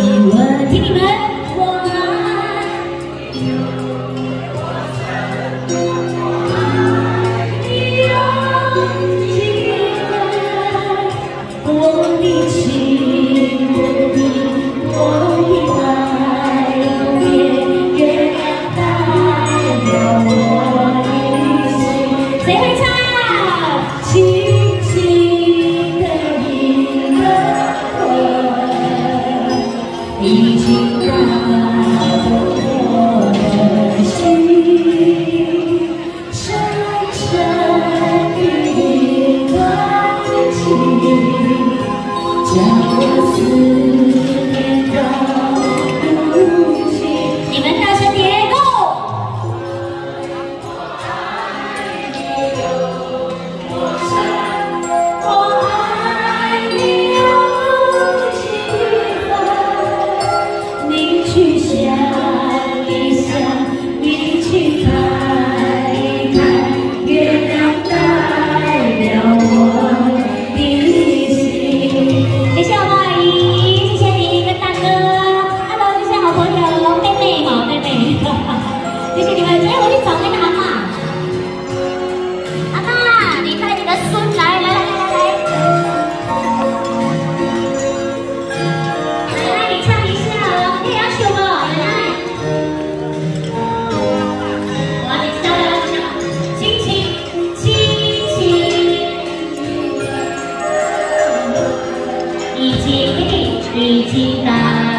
我听你们，我爱你，有几分？我的情，我的爱，月亮代表我的心。谁会唱？轻轻的一个吻，已经打动我的心，深深的一段情，将我思念到如今。你们大声点 ，Go！ 去想一想，你去看一看，月亮代表我的心。谢谢我们阿姨，谢谢你跟大哥，阿东，谢谢好朋友妹妹哈，妹妹，谢谢你们。哎，我去找那个阿嬷，阿嬷，你带你的孙来，来。 已经打。